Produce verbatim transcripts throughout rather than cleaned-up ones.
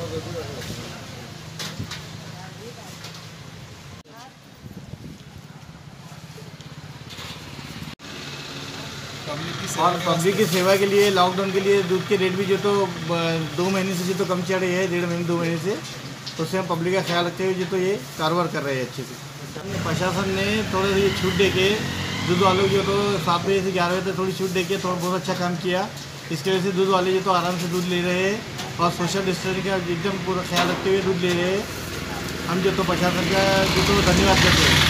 और पब्लिक की सेवा के लिए लॉकडाउन के लिए दूध के रेट भी जो तो दो महीने से जो तो कम चढ़े हैं, डेढ़ महीने दो महीने से, तो उससे हम पब्लिक का ख्याल रखते हुए जो तो ये कारोबार कर रहे हैं अच्छे से। प्रशासन ने थोड़े ये छूट दे के दूध वालों जो तो सात बजे से ग्यारह बजे तक थोड़ी छूट दे के थोड़ा बहुत अच्छा काम किया। इसकी वजह से दूध वाले जो तो आराम से दूध ले रहे हैं और सोशल डिस्टेंसिंग का एकदम पूरा ख्याल रखते हुए दूध ले रहे हैं। हम जो तो प्रशासन का जो तो धन्यवाद करते हैं।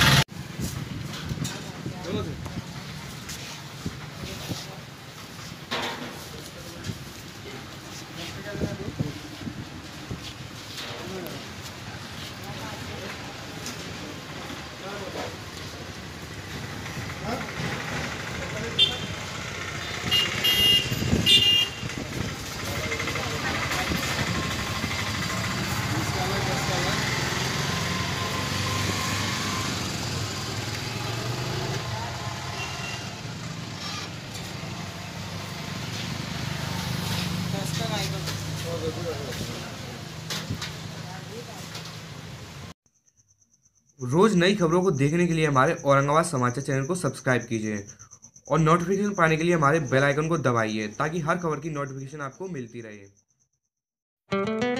रोज नई खबरों को देखने के लिए हमारे औरंगाबाद समाचार चैनल को सब्सक्राइब कीजिए और नोटिफिकेशन पाने के लिए हमारे बेल आइकन को दबाइए ताकि हर खबर की नोटिफिकेशन आपको मिलती रहे।